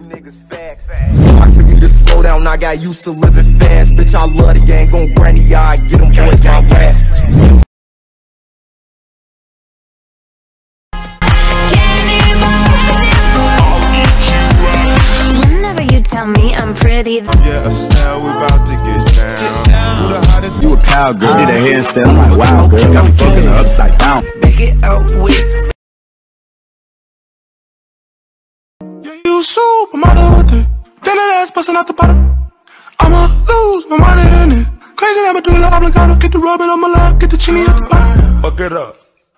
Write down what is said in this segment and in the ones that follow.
Niggas fast. Hard for me to slow down, I got used to living fast. Bitch, I love the gang, gon' granny, I get them boys my last. Whenever you tell me I'm pretty, yeah, Estelle, we about to get down. Who the hottest? You a cowgirl, did a handstand, I'm like, wow, girl, got me fucking her upside down. Back it out with. You soup, I'm out of the then that ass bustin' out the bottom. I'ma lose my money in it. Crazy, I'ma do the obligado. Get the rubbing on my lap, get the chini at the bottom. Fuck it up.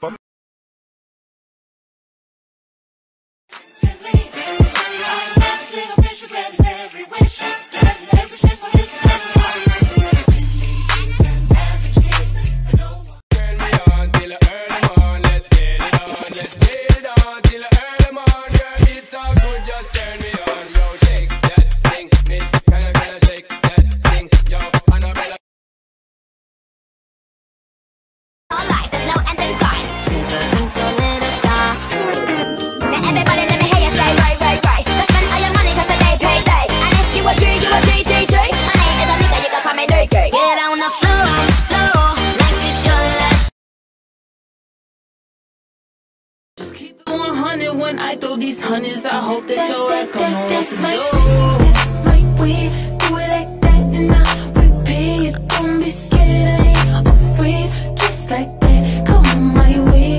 When I throw these honeys, I hope that your ass gon' know what to do. that's my way. Do it like that and I repeat. Don't be scared, I ain't afraid. Just like that, come on my way.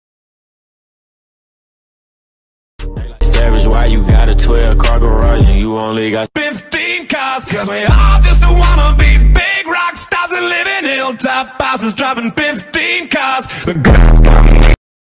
Savage, why you got a 12-car garage and you only got 15 cars? Cause we all just wanna be big rock stars and live in hilltop houses, driving 15 cars. The girls got me.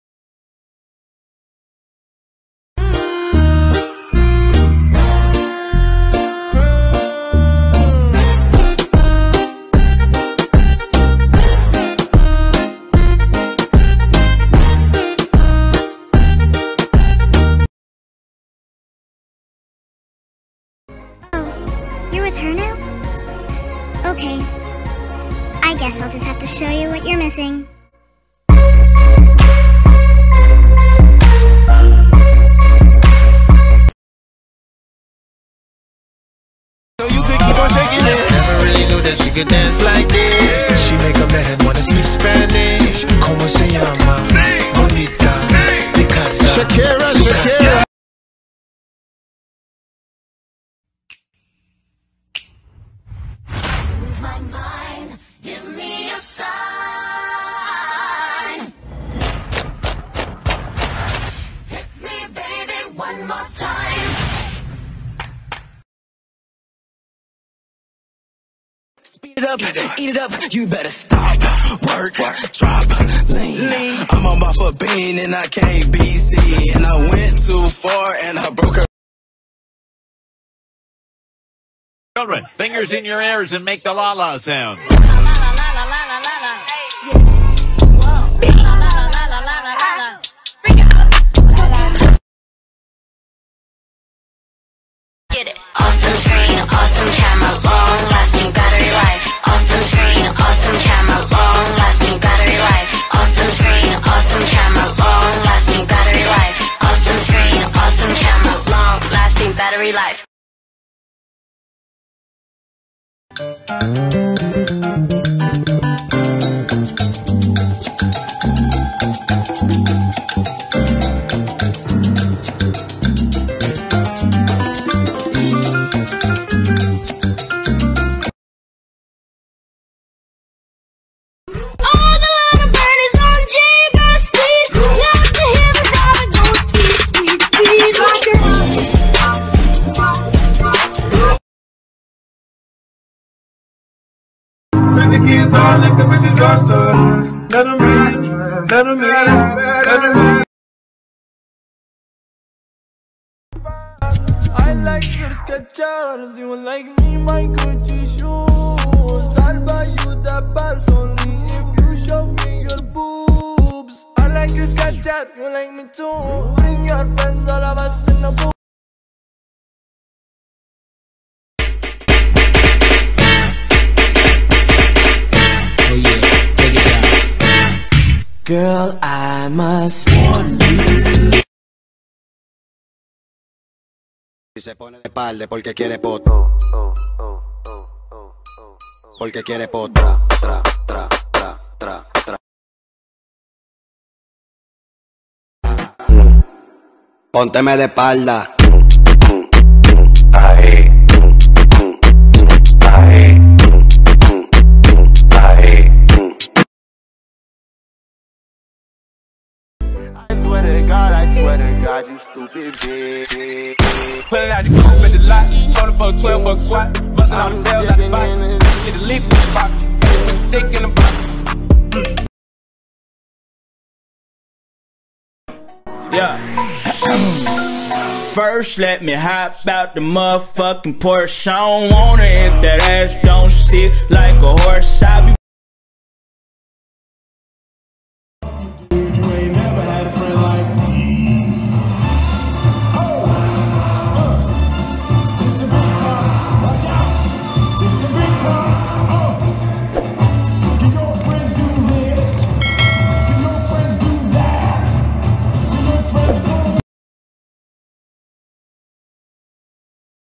You're with her now? Okay. I guess I'll just have to show you what you're missing. So you could keep on shaking it. Never really knew that she could dance like this. She make a man wanna speak Spanish. Como se llama? Bonita. Picasa. Shakira, Shakira. My mind, give me a sign. Hit me, baby, one more time. Speed it up, eat it up, you better stop, work, drop, lean. I'm on off a bean and I can't be seen. And I went too far and I broke her. Children, fingers in your ears and make the la-la sound. Get it. Awesome screen, awesome camera, long lasting battery life. Awesome screen, awesome camera, long lasting battery life. Awesome screen, awesome camera, long lasting battery life. Awesome screen, awesome camera, long lasting battery life. The kids all like the bitches go so let them in, let them in, let them in. I like your Skechers, you like me, my Gucci shoes. I'll buy you the pants only if you show me your boobs. I like your Skechers, you like me too. Bring your friends, all of us in the booth. Girl, I must warn you. Y se pone de espalda porque quiere poto. Porque quiere poto. Tra, tra, tra, tra, tra. Pónteme de espalda. Ahí. Ahí. Ahí. I swear to God, you stupid bitch. Put it out the coupe at the lot, told for a 12-buck swat. Bustin' all the bells out the box. Get a leaf in the box, stick in the box. Yeah. First, let me hop out the motherfucking Porsche. I don't want it if that ass don't sit like a horse.